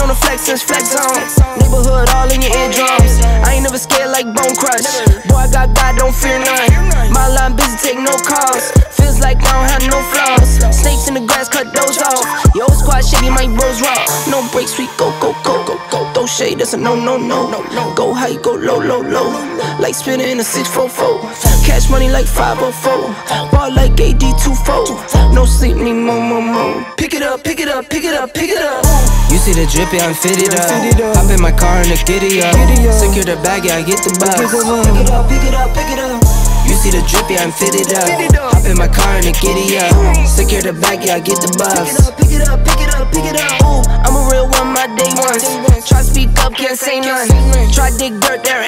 on the flex since flex on. Neighborhood all in your eardrums. I ain't never scared like Bone Crush. Boy, I got God, don't fear none. My line busy, take no calls. Feels like I don't have no flaws. Snakes in the grass, cut those off. Yo, squad shady, my bros raw. No breaks, we go, go, go, go, go. Throw shade, that's a no, no, no. Go high, go low, low, low. Like spinning in a 644. Cash money like 504. Ball like AD24. No sleep, need more, more, more. Pick it up, pick it up, pick it up, pick it up. You see the drippy, I'm fitted up. Hop in my car and the giddy up. Secure the bag, yeah, I get the bus. Pick it up, pick it up, pick it up. You see the drippy, I'm fitted up. Hop in my car and the giddy up. Secure the bag, yeah, I get the bus. Pick it up, pick it up, pick it up. Ooh, I'm a real one, my day ones. Try speak up, can't say none. Try dig dirt, there